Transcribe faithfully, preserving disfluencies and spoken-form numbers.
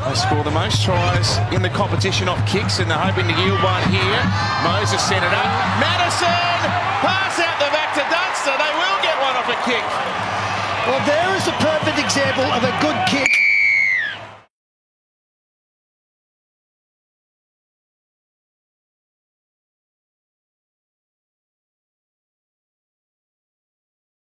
They score the most tries in the competition off kicks, and they're hoping to yield one here. Moses sent it up. Madison! Pass out the back to Dunster. They will get one off a kick. Well, there is a perfect